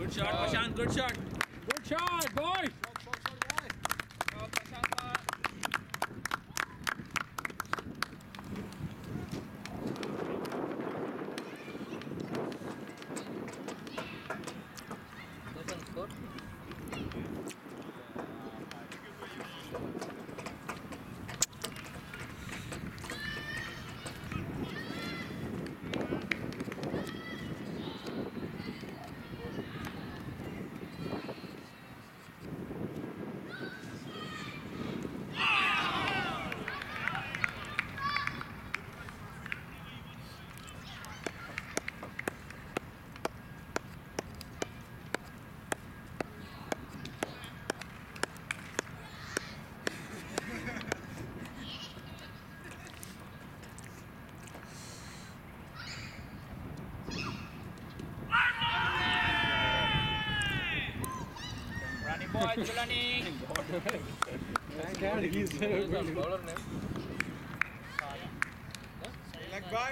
Good shot, Prashant. Good shot. Good shot, boy. Boy, Julani. He's bowler name. Leg by.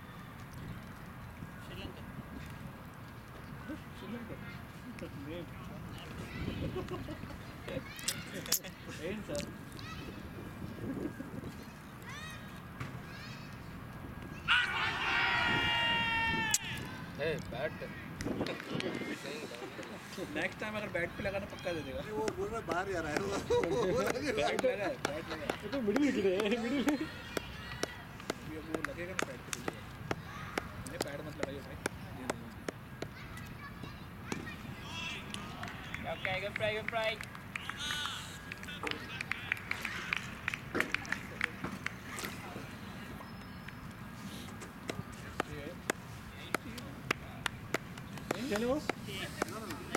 Hey, bat. Next time अगर bat पे लगाना पक्का दे देगा। वो बोल रहा बाहर जा रहा है बैट लगा है, बैट लगा है। तो मिडिल गिरे मिडिल अभी अब वो लगेगा ना बैट पे लगेगा। नहीं बैट मत लगाइए भाई। Okay, good play, good play. Can you? No.